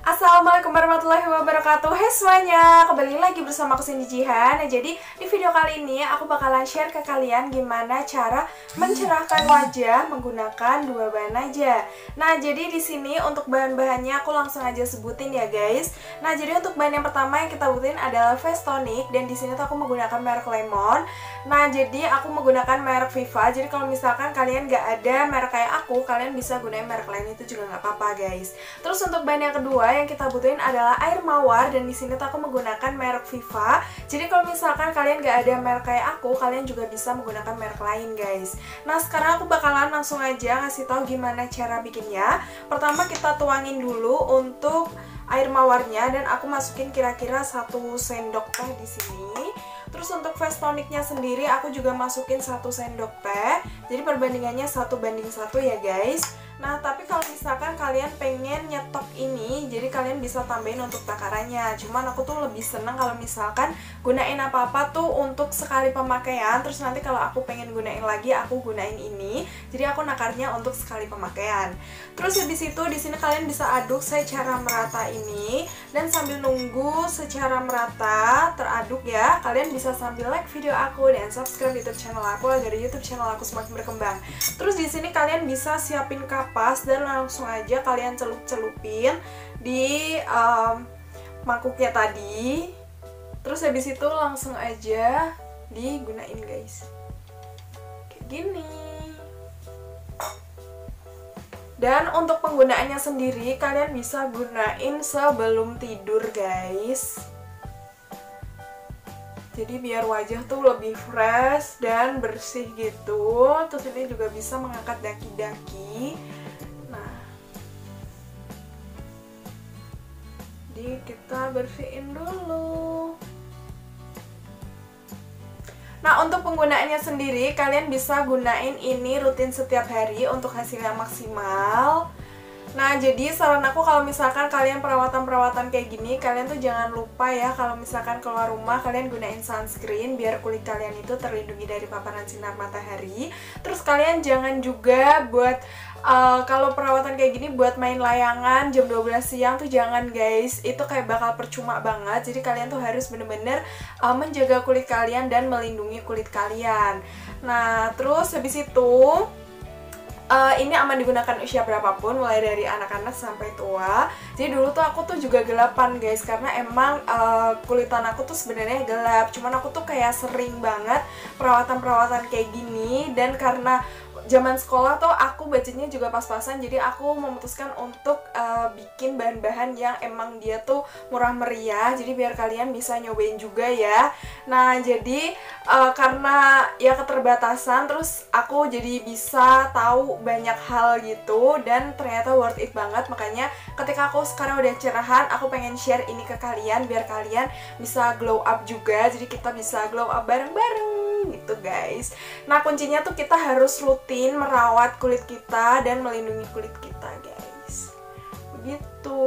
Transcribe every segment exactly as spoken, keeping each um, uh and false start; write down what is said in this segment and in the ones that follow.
Assalamualaikum warahmatullahi wabarakatuh. Hai semuanya, kembali lagi bersama aku Cindy Jihan. Nah, jadi di video kali ini aku bakalan share ke kalian gimana cara mencerahkan wajah menggunakan dua bahan aja. Nah, jadi di sini untuk bahan-bahannya aku langsung aja sebutin ya guys. Nah, jadi untuk bahan yang pertama yang kita butuhin adalah face tonic, dan di sini tuh aku menggunakan merek Lemon. Nah, jadi aku menggunakan merek Viva. Jadi kalau misalkan kalian gak ada merek kayak aku, kalian bisa gunain merek lain, itu juga nggak apa-apa guys. Terus untuk bahan yang kedua yang kita butuhin adalah air mawar, dan di sini tuh aku menggunakan merek Viva. Jadi kalau misalkan kalian gak ada merek kayak aku, kalian juga bisa menggunakan merek lain guys. Nah, sekarang aku bakalan langsung aja ngasih tahu gimana cara bikinnya. Pertama kita tuangin dulu untuk air mawarnya, dan aku masukin kira-kira satu sendok teh di sini. Terus untuk face tonicnya sendiri aku juga masukin satu sendok teh. Jadi perbandingannya satu banding satu ya guys. Nah, tapi kalau misalkan kalian pengen nyetok ini, jadi kalian bisa tambahin untuk takarannya. Cuman aku tuh lebih seneng kalau misalkan gunain apa-apa tuh untuk sekali pemakaian. Terus nanti kalau aku pengen gunain lagi, aku gunain ini. Jadi aku nakarnya untuk sekali pemakaian. Terus habis itu di sini kalian bisa aduk secara merata ini, dan sambil nunggu secara merata teraduk ya, kalian bisa sambil like video aku dan subscribe YouTube channel aku agar YouTube channel aku semakin berkembang. Terus di sini kalian bisa siapin kapas dan langsung aja kalian celup-celupin di um, mangkuknya tadi. Terus habis itu langsung aja digunain guys, kayak gini. Dan untuk penggunaannya sendiri kalian bisa gunain sebelum tidur guys. Jadi biar wajah tuh lebih fresh dan bersih gitu. Terus ini juga bisa mengangkat daki-daki. Nah, jadi kita bersihin dulu. Nah, untuk penggunaannya sendiri kalian bisa gunain ini rutin setiap hari untuk hasilnya maksimal. Nah, jadi saran aku kalau misalkan kalian perawatan-perawatan kayak gini, kalian tuh jangan lupa ya kalau misalkan keluar rumah kalian gunain sunscreen biar kulit kalian itu terlindungi dari paparan sinar matahari. Terus kalian jangan juga buat uh, kalau perawatan kayak gini buat main layangan jam dua belas siang tuh jangan guys. Itu kayak bakal percuma banget. Jadi kalian tuh harus bener-bener uh, menjaga kulit kalian dan melindungi kulit kalian. Nah, terus habis itu Uh, ini aman digunakan usia berapapun, mulai dari anak-anak sampai tua. Jadi dulu tuh aku tuh juga gelapan guys, karena emang uh, kulitan aku tuh sebenarnya gelap. Cuman aku tuh kayak sering banget perawatan-perawatan kayak gini, dan karena zaman sekolah tuh aku budgetnya juga pas-pasan, jadi aku memutuskan untuk uh, bikin bahan-bahan yang emang dia tuh murah meriah, jadi biar kalian bisa nyobain juga ya. Nah, jadi uh, karena ya keterbatasan, terus aku jadi bisa tahu banyak hal gitu, dan ternyata worth it banget. Makanya ketika aku sekarang udah cerahan, aku pengen share ini ke kalian biar kalian bisa glow up juga, jadi kita bisa glow up bareng-bareng gitu guys. Nah, kuncinya tuh kita harus rutin merawat kulit kita dan melindungi kulit kita guys, begitu.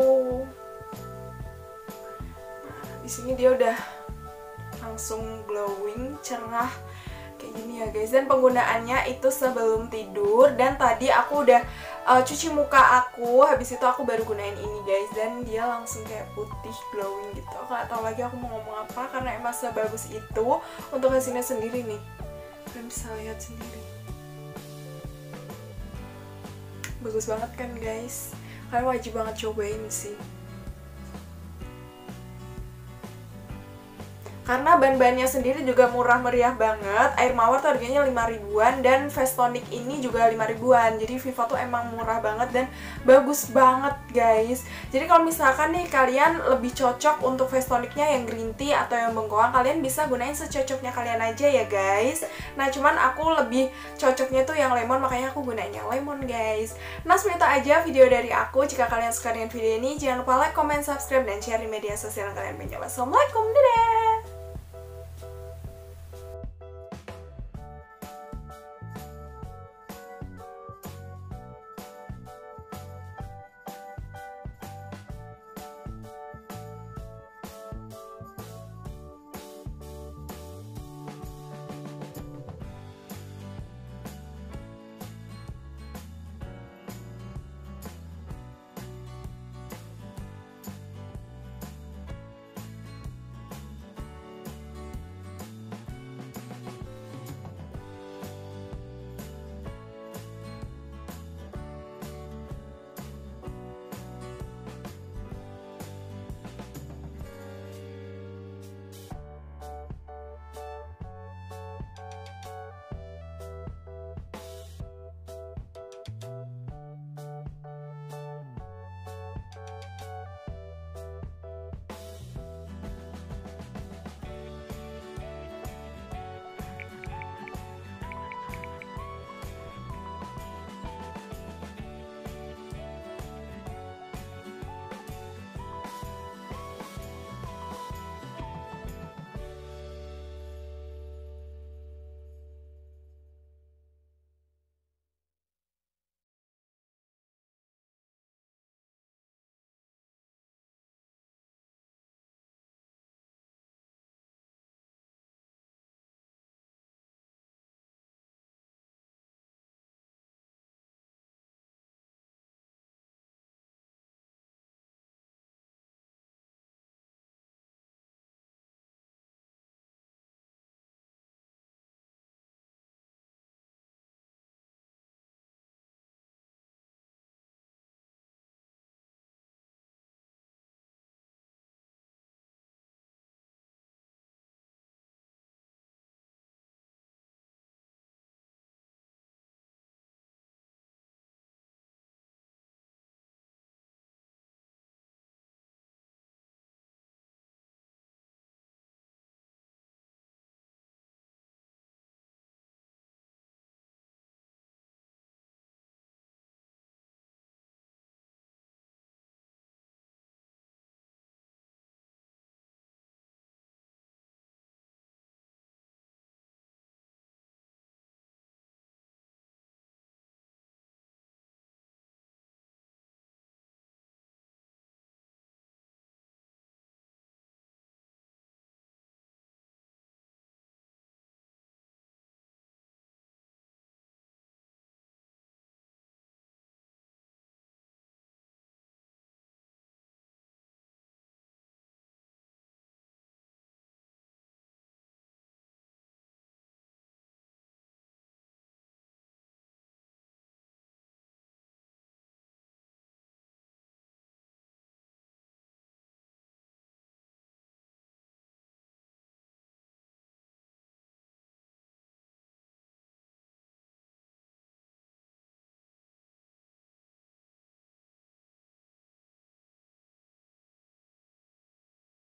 Nah, di sini dia udah langsung glowing, cerah kayak gini ya guys. Dan penggunaannya itu sebelum tidur, dan tadi aku udah uh, cuci muka aku, habis itu aku baru gunain ini guys, dan dia langsung kayak putih glowing gitu. Aku gak tahu lagi aku mau ngomong apa karena emang sebagus itu. Untuk hasilnya sendiri nih, kalian bisa lihat sendiri, bagus banget kan guys. Kalian wajib banget cobain sih, karena bahan-bahannya sendiri juga murah meriah banget. Air mawar tuh harganya lima ribuan, dan face tonic ini juga lima ribuan. Jadi Viva tuh emang murah banget dan bagus banget guys. Jadi kalau misalkan nih kalian lebih cocok untuk face tonicnya yang green tea atau yang bengkoang, kalian bisa gunain secocoknya kalian aja ya guys. Nah, cuman aku lebih cocoknya tuh yang lemon, makanya aku gunain yang lemon guys. Nah, seperti itu aja video dari aku. Jika kalian suka dengan video ini, jangan lupa like, comment, subscribe, dan share di media sosial yang kalian punya. Wassalamualaikum, dadah!